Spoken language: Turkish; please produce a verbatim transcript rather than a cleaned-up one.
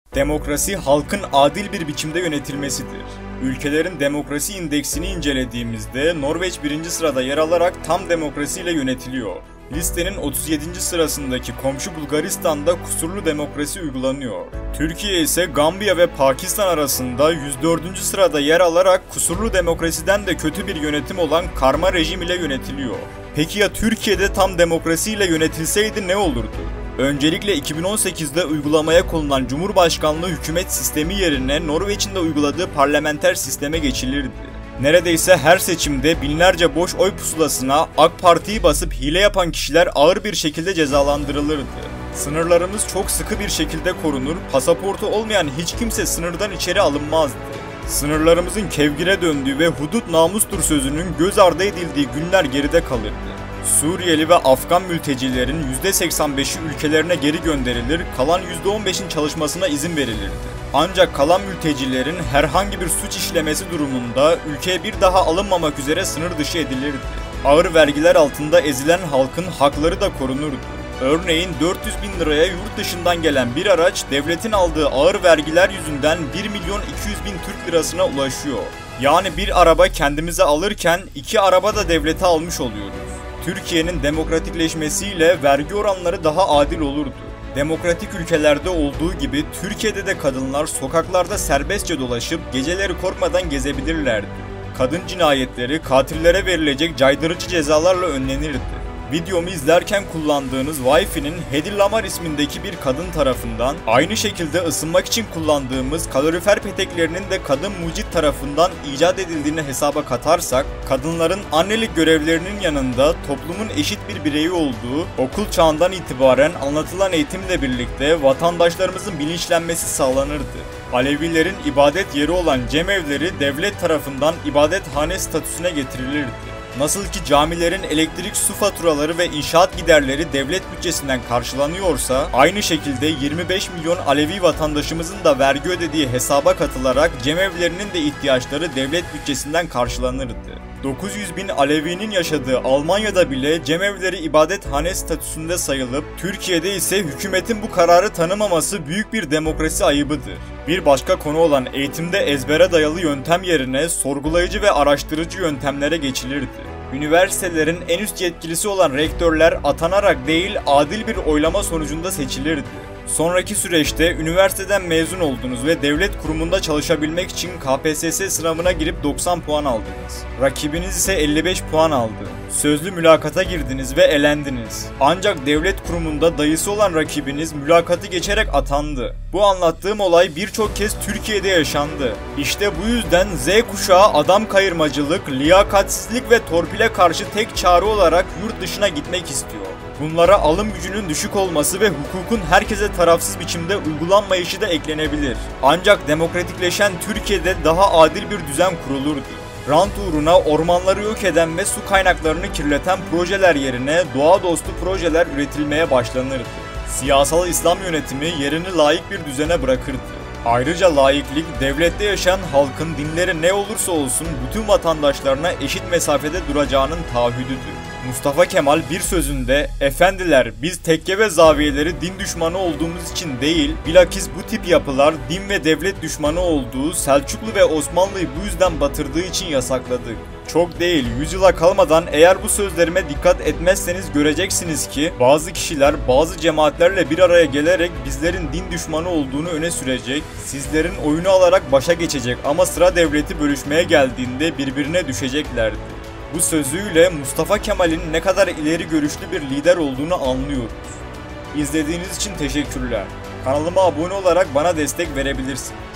Demokrasi, halkın adil bir biçimde yönetilmesidir. Ülkelerin demokrasi indeksini incelediğimizde Norveç birinci sırada yer alarak tam demokrasiyle yönetiliyor. Listenin otuz yedinci sırasındaki komşu Bulgaristan'da kusurlu demokrasi uygulanıyor. Türkiye ise Gambiya ve Pakistan arasında yüz dördüncü sırada yer alarak kusurlu demokrasiden de kötü bir yönetim olan karma rejim ile yönetiliyor. Peki ya Türkiye'de tam demokrasiyle yönetilseydi ne olurdu? Öncelikle iki bin on sekizde uygulamaya konulan Cumhurbaşkanlığı hükümet sistemi yerine Norveç'in de uyguladığı parlamenter sisteme geçilirdi. Neredeyse her seçimde binlerce boş oy pusulasına AK Parti'yi basıp hile yapan kişiler ağır bir şekilde cezalandırılırdı. Sınırlarımız çok sıkı bir şekilde korunur, pasaportu olmayan hiç kimse sınırdan içeri alınmazdı. Sınırlarımızın kevgire döndüğü ve hudut namustur sözünün göz ardı edildiği günler geride kalırdı. Suriyeli ve Afgan mültecilerin yüzde seksen beşi ülkelerine geri gönderilir, kalan yüzde on beşin çalışmasına izin verilirdi. Ancak kalan mültecilerin herhangi bir suç işlemesi durumunda ülkeye bir daha alınmamak üzere sınır dışı edilirdi. Ağır vergiler altında ezilen halkın hakları da korunurdu. Örneğin dört yüz bin liraya yurt dışından gelen bir araç devletin aldığı ağır vergiler yüzünden bir milyon iki yüz bin Türk lirasına ulaşıyor. Yani bir araba kendimize alırken iki araba da devlete almış oluyoruz. Türkiye'nin demokratikleşmesiyle vergi oranları daha adil olurdu. Demokratik ülkelerde olduğu gibi Türkiye'de de kadınlar sokaklarda serbestçe dolaşıp geceleri korkmadan gezebilirlerdi. Kadın cinayetleri katillere verilecek caydırıcı cezalarla önlenirdi. Videomu izlerken kullandığınız Wi-Fi'nin Hedi Lamar ismindeki bir kadın tarafından, aynı şekilde ısınmak için kullandığımız kalorifer peteklerinin de kadın mucit tarafından icat edildiğini hesaba katarsak, kadınların annelik görevlerinin yanında toplumun eşit bir bireyi olduğu, okul çağından itibaren anlatılan eğitimle birlikte vatandaşlarımızın bilinçlenmesi sağlanırdı. Alevilerin ibadet yeri olan cemevleri devlet tarafından ibadethane statüsüne getirilirdi. Nasıl ki camilerin elektrik, su faturaları ve inşaat giderleri devlet bütçesinden karşılanıyorsa, aynı şekilde yirmi beş milyon Alevi vatandaşımızın da vergi ödediği hesaba katılarak cemevlerinin de ihtiyaçları devlet bütçesinden karşılanırdı. dokuz yüz bin Alevinin yaşadığı Almanya'da bile cemevleri ibadethane statüsünde sayılıp, Türkiye'de ise hükümetin bu kararı tanımaması büyük bir demokrasi ayıbıdır. Bir başka konu olan eğitimde ezbere dayalı yöntem yerine sorgulayıcı ve araştırıcı yöntemlere geçilirdi. Üniversitelerin en üst yetkilisi olan rektörler atanarak değil adil bir oylama sonucunda seçilirdi. Sonraki süreçte üniversiteden mezun oldunuz ve devlet kurumunda çalışabilmek için K P S S sınavına girip doksan puan aldınız. Rakibiniz ise elli beş puan aldı. Sözlü mülakata girdiniz ve elendiniz. Ancak devlet kurumunda dayısı olan rakibiniz mülakatı geçerek atandı. Bu anlattığım olay birçok kez Türkiye'de yaşandı. İşte bu yüzden Z kuşağı adam kayırmacılık, liyakatsizlik ve torpile karşı tek çare olarak yurt dışına gitmek istiyor. Bunlara alım gücünün düşük olması ve hukukun herkese tarafsız biçimde uygulanmayışı da eklenebilir. Ancak demokratikleşen Türkiye'de daha adil bir düzen kurulurdu. Rant uğruna ormanları yok eden ve su kaynaklarını kirleten projeler yerine doğa dostu projeler üretilmeye başlanırdı. Siyasal İslam yönetimi yerini layık bir düzene bırakırdı. Ayrıca laiklik, devlette yaşayan halkın dinleri ne olursa olsun bütün vatandaşlarına eşit mesafede duracağının taahhüdüdür. Mustafa Kemal bir sözünde, "Efendiler, biz tekke ve zaviyeleri din düşmanı olduğumuz için değil, bilakis bu tip yapılar din ve devlet düşmanı olduğu, Selçuklu ve Osmanlı'yı bu yüzden batırdığı için yasakladık. Çok değil, yüzyıla kalmadan eğer bu sözlerime dikkat etmezseniz göreceksiniz ki bazı kişiler bazı cemaatlerle bir araya gelerek bizlerin din düşmanı olduğunu öne sürecek, sizlerin oyunu alarak başa geçecek ama sıra devleti bölüşmeye geldiğinde birbirine düşeceklerdi." Bu sözüyle Mustafa Kemal'in ne kadar ileri görüşlü bir lider olduğunu anlıyoruz. İzlediğiniz için teşekkürler. Kanalıma abone olarak bana destek verebilirsiniz.